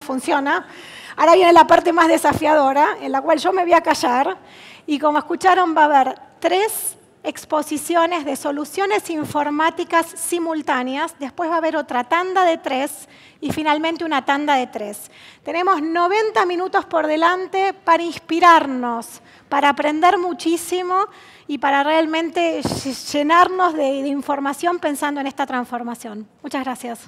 funciona. Ahora viene la parte más desafiadora, en la cual yo me voy a callar. Y como escucharon, va a haber 3 exposiciones de soluciones informáticas simultáneas. Después va a haber otra tanda de 3 y finalmente una tanda de 3. Tenemos 90 minutos por delante para inspirarnos, para aprender muchísimo y para realmente llenarnos de información pensando en esta transformación. Muchas gracias.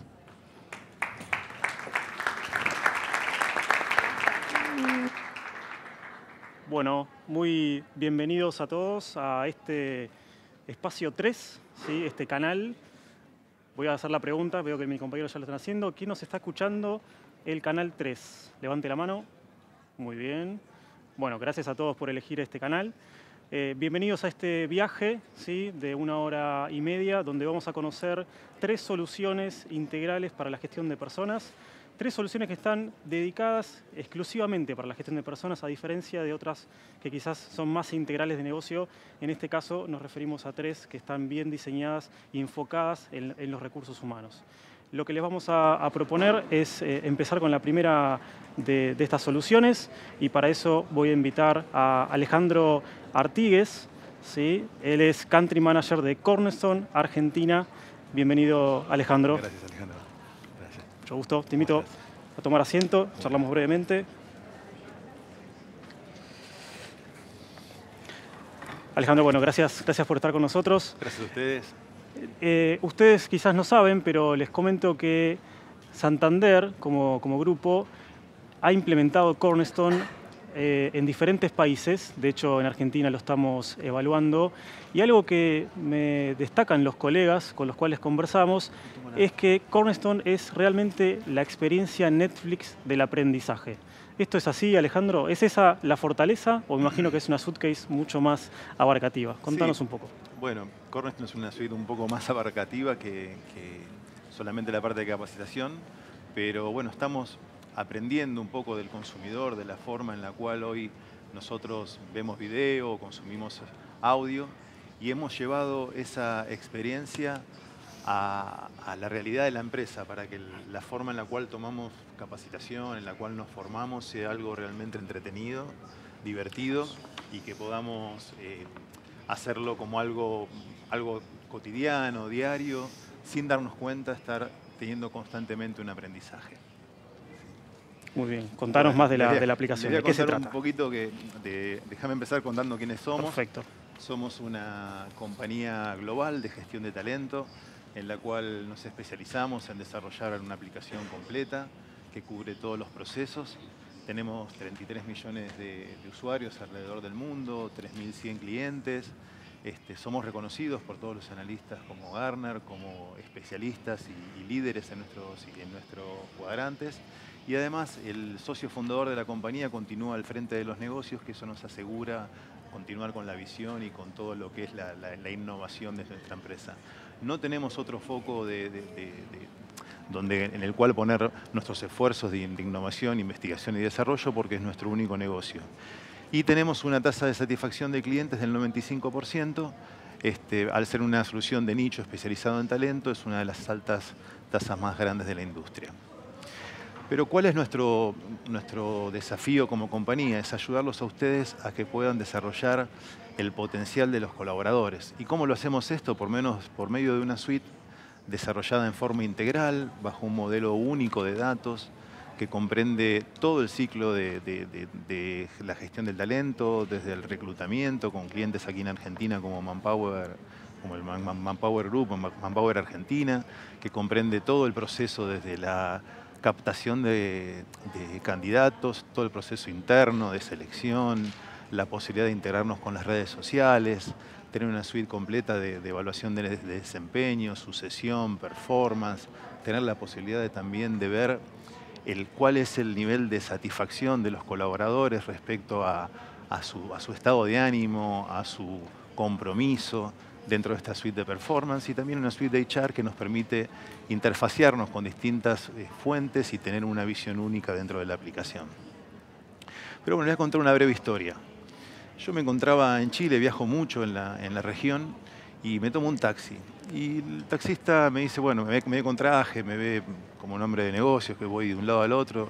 Bueno, muy bienvenidos a todos a este espacio 3, ¿sí? Este canal. Voy a hacer la pregunta, veo que mis compañeros ya lo están haciendo. ¿Quién nos está escuchando el canal 3? Levante la mano. Muy bien. Bueno, gracias a todos por elegir este canal. Bienvenidos a este viaje, ¿sí? De 1 hora y media, donde vamos a conocer 3 soluciones integrales para la gestión de personas. 3 soluciones que están dedicadas exclusivamente para la gestión de personas, a diferencia de otras que quizás son más integrales de negocio. En este caso nos referimos a 3 que están bien diseñadas y enfocadas en los recursos humanos. Lo que les vamos a proponer es empezar con la primera de estas soluciones, y para eso voy a invitar a Alejandro Artigues, ¿sí? Él es Country Manager de Cornerstone, Argentina. Bienvenido, Alejandro. Gracias, Alejandro. Gracias. Mucho gusto. Te invito a tomar asiento, charlamos brevemente. Alejandro, bueno, gracias por estar con nosotros. Gracias a ustedes. Ustedes quizás no saben, pero les comento que Santander, como grupo, ha implementado Cornerstone en diferentes países. De hecho, en Argentina lo estamos evaluando. Y algo que me destacan los colegas con los cuales conversamos es que Cornerstone es realmente la experiencia Netflix del aprendizaje. ¿Esto es así, Alejandro? ¿Es esa la fortaleza? O me imagino que es una suitcase mucho más abarcativa. Contanos un poco. Bueno, Cornerstone es una suite un poco más abarcativa que solamente la parte de capacitación. Pero bueno, estamos aprendiendo un poco del consumidor, de la forma en la cual hoy nosotros vemos video, consumimos audio, y hemos llevado esa experiencia a la realidad de la empresa para que la forma en la cual tomamos capacitación, en la cual nos formamos, sea algo realmente entretenido, divertido, y que podamos hacerlo como algo cotidiano, diario, sin darnos cuenta, estar teniendo constantemente un aprendizaje. Muy bien, contanos más de la aplicación. ¿De qué se trata? Un poquito déjame empezar contando quiénes somos. Perfecto. Somos una compañía global de gestión de talento, en la cual nos especializamos en desarrollar una aplicación completa que cubre todos los procesos. Tenemos 33 millones de usuarios alrededor del mundo, 3.100 clientes. Somos reconocidos por todos los analistas como Gartner, como especialistas y líderes en nuestros cuadrantes. Y además, el socio fundador de la compañía continúa al frente de los negocios, que eso nos asegura continuar con la visión y con todo lo que es la innovación de nuestra empresa. No tenemos otro foco en el cual poner nuestros esfuerzos de innovación, investigación y desarrollo, porque es nuestro único negocio. Y tenemos una tasa de satisfacción de clientes del 95%. Al ser una solución de nicho especializado en talento, es una de las altas tasas más grandes de la industria. Pero ¿cuál es nuestro desafío como compañía? Es ayudarlos a ustedes a que puedan desarrollar el potencial de los colaboradores. ¿Y cómo lo hacemos esto? Por medio de una suite desarrollada en forma integral, bajo un modelo único de datos, que comprende todo el ciclo de la gestión del talento, desde el reclutamiento, con clientes aquí en Argentina como Manpower, como el Manpower Group, Manpower Argentina, que comprende todo el proceso desde la captación de candidatos, todo el proceso interno de selección, la posibilidad de integrarnos con las redes sociales, tener una suite completa de evaluación de desempeño, sucesión, performance, tener la posibilidad también de ver cuál es el nivel de satisfacción de los colaboradores respecto a su estado de ánimo, a su compromiso dentro de esta suite de performance, y también una suite de HR que nos permite interfaciarnos con distintas fuentes y tener una visión única dentro de la aplicación. Pero bueno, les voy a contar una breve historia. Yo me encontraba en Chile, viajo mucho en la región, y me tomo un taxi. Y el taxista me dice, bueno, me ve con traje, me ve como un hombre de negocios, que voy de un lado al otro,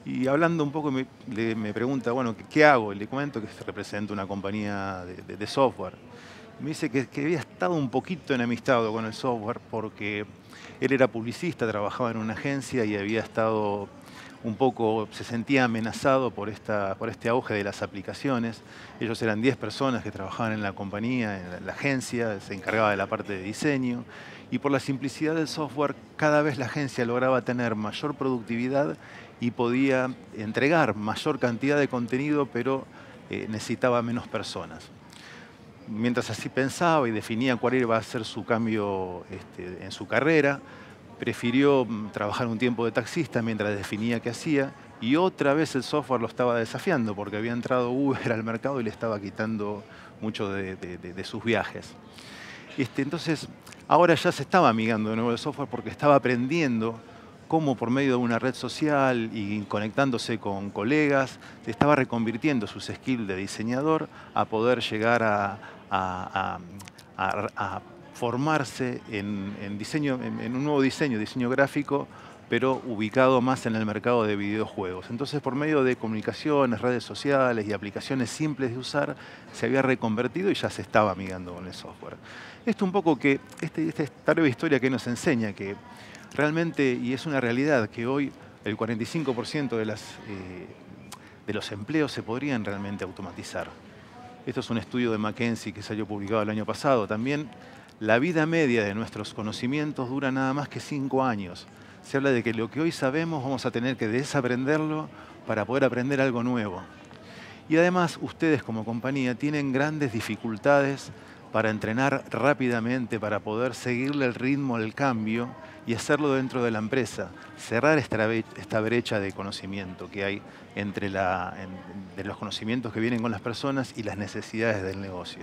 Y hablando un poco, me pregunta, bueno, ¿qué hago? Y le comento que represento una compañía de software. Me dice que había estado un poquito enemistado con el software porque él era publicista, trabajaba en una agencia y había estado un poco, se sentía amenazado por este auge de las aplicaciones. Ellos eran 10 personas que trabajaban en la compañía, en la agencia, se encargaba de la parte de diseño. Y por la simplicidad del software, cada vez la agencia lograba tener mayor productividad y podía entregar mayor cantidad de contenido, pero necesitaba menos personas. Mientras así pensaba y definía cuál iba a ser su cambio en su carrera, prefirió trabajar un tiempo de taxista mientras definía qué hacía, y otra vez el software lo estaba desafiando porque había entrado Uber al mercado y le estaba quitando mucho de sus viajes. Entonces, ahora ya se estaba amigando de nuevo el software porque estaba aprendiendo cómo por medio de una red social y conectándose con colegas, se estaba reconvirtiendo sus skills de diseñador a poder llegar a formarse en un nuevo diseño gráfico, pero ubicado más en el mercado de videojuegos. Entonces, por medio de comunicaciones, redes sociales y aplicaciones simples de usar, se había reconvertido y ya se estaba amigando con el software. Esto un poco que, esta breve historia que nos enseña que realmente, y es una realidad, que hoy el 45% de los empleos se podrían realmente automatizar. Esto es un estudio de McKinsey que salió publicado el año pasado. También la vida media de nuestros conocimientos dura nada más que 5 años. Se habla de que lo que hoy sabemos vamos a tener que desaprenderlo para poder aprender algo nuevo. Y además, ustedes como compañía tienen grandes dificultades para entrenar rápidamente, para poder seguirle el ritmo al cambio y hacerlo dentro de la empresa. Cerrar esta brecha de conocimiento que hay entre de los conocimientos que vienen con las personas y las necesidades del negocio.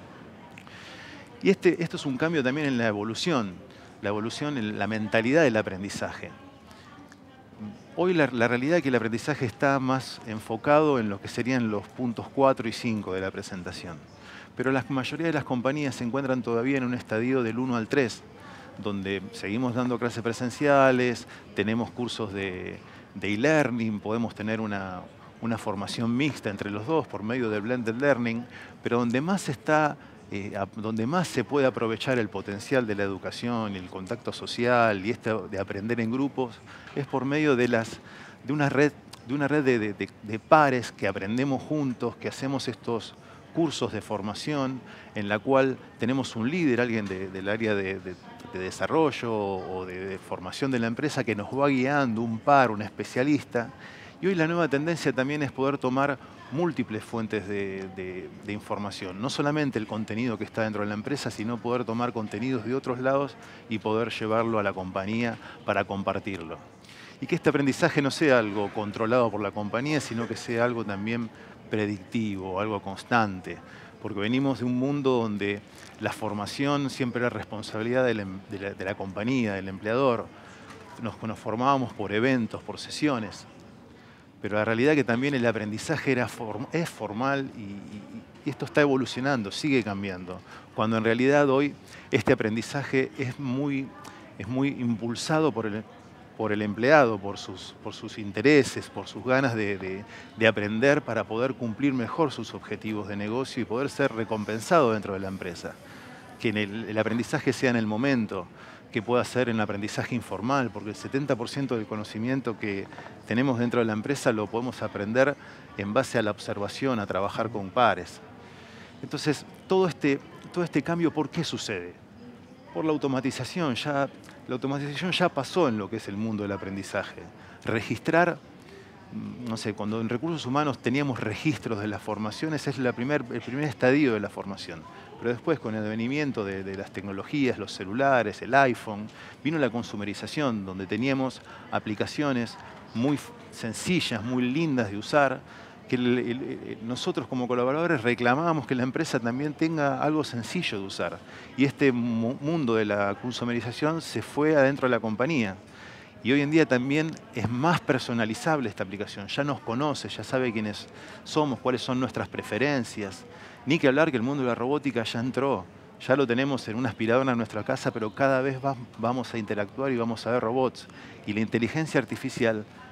Y esto es un cambio también en la evolución en la mentalidad del aprendizaje. Hoy la realidad es que el aprendizaje está más enfocado en lo que serían los puntos 4 y 5 de la presentación. Pero la mayoría de las compañías se encuentran todavía en un estadio del 1 al 3, donde seguimos dando clases presenciales, tenemos cursos de e-learning, podemos tener una formación mixta entre los dos por medio del blended learning, pero donde más se puede aprovechar el potencial de la educación y el contacto social y esto de aprender en grupos es por medio de una red de pares que aprendemos juntos, que hacemos estos cursos de formación en la cual tenemos un líder, alguien del área de desarrollo o de formación de la empresa que nos va guiando, un par, un especialista. Y hoy la nueva tendencia también es poder tomar múltiples fuentes de información. No solamente el contenido que está dentro de la empresa, sino poder tomar contenidos de otros lados y poder llevarlo a la compañía para compartirlo. Y que este aprendizaje no sea algo controlado por la compañía, sino que sea algo también predictivo, algo constante. Porque venimos de un mundo donde la formación siempre era responsabilidad de la compañía, del empleador. Nos formábamos por eventos, por sesiones. Pero la realidad es que también el aprendizaje es formal y esto está evolucionando, sigue cambiando. Cuando en realidad hoy este aprendizaje es muy impulsado por el empleado, por sus intereses, por sus ganas de aprender para poder cumplir mejor sus objetivos de negocio y poder ser recompensado dentro de la empresa. Que el aprendizaje sea en el momento, que pueda ser en el aprendizaje informal, porque el 70% del conocimiento que tenemos dentro de la empresa lo podemos aprender en base a la observación, a trabajar con pares. Entonces, todo este cambio, ¿por qué sucede? Por la automatización. La automatización ya pasó en lo que es el mundo del aprendizaje. Registrar, no sé, cuando en recursos humanos teníamos registros de las formaciones, es el primer estadio de la formación. Pero después, con el advenimiento de las tecnologías, los celulares, el iPhone, vino la consumerización, donde teníamos aplicaciones muy sencillas, muy lindas de usar, que nosotros como colaboradores reclamábamos que la empresa también tenga algo sencillo de usar. Y este mundo de la consumerización se fue adentro de la compañía. Y hoy en día también es más personalizable esta aplicación. Ya nos conoce, ya sabe quiénes somos, cuáles son nuestras preferencias. Ni que hablar que el mundo de la robótica ya entró. Ya lo tenemos en una aspiradora en nuestra casa, pero cada vez vamos a interactuar y vamos a ver robots. Y la inteligencia artificial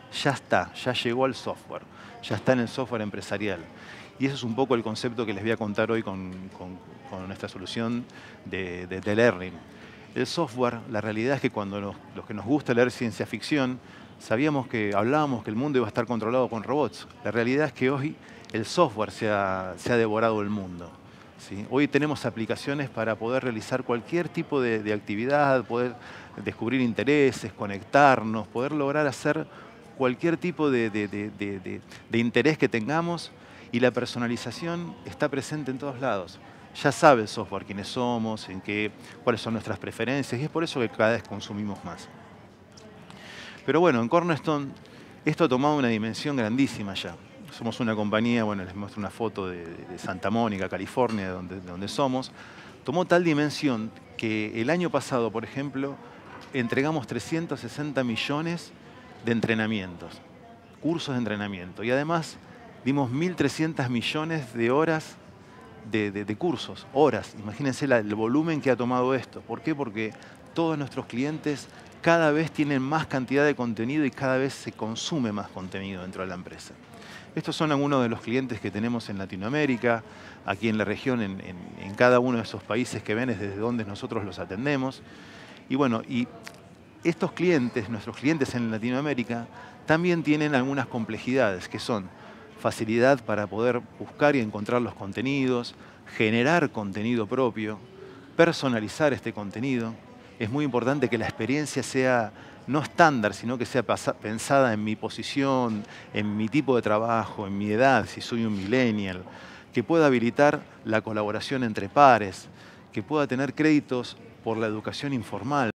ya está, ya llegó al software, ya está en el software empresarial. Y eso es un poco el concepto que les voy a contar hoy con nuestra solución de Learning. El software, la realidad es que cuando los que nos gusta leer ciencia ficción, hablábamos que el mundo iba a estar controlado con robots. La realidad es que hoy el software se ha devorado el mundo. ¿Sí? Hoy tenemos aplicaciones para poder realizar cualquier tipo de actividad, poder descubrir intereses, conectarnos, poder lograr hacer cualquier tipo de interés que tengamos, y la personalización está presente en todos lados. Ya sabe el software quiénes somos, cuáles son nuestras preferencias, y es por eso que cada vez consumimos más. Pero bueno, en Cornerstone esto ha tomado una dimensión grandísima ya. Somos una compañía, bueno, les muestro una foto de Santa Mónica, California, de donde somos. Tomó tal dimensión que el año pasado, por ejemplo, entregamos 360 millones de entrenamientos, cursos de entrenamiento. Y además dimos 1.300 millones de horas de cursos, horas. Imagínense el volumen que ha tomado esto. ¿Por qué? Porque todos nuestros clientes cada vez tienen más cantidad de contenido y cada vez se consume más contenido dentro de la empresa. Estos son algunos de los clientes que tenemos en Latinoamérica, aquí en la región, en cada uno de esos países que ven desde donde nosotros los atendemos. Y bueno, y estos clientes, nuestros clientes en Latinoamérica, también tienen algunas complejidades, que son facilidad para poder buscar y encontrar los contenidos, generar contenido propio, personalizar este contenido. Es muy importante que la experiencia sea no estándar, sino que sea pensada en mi posición, en mi tipo de trabajo, en mi edad, si soy un millennial, que pueda habilitar la colaboración entre pares, que pueda tener créditos por la educación informal.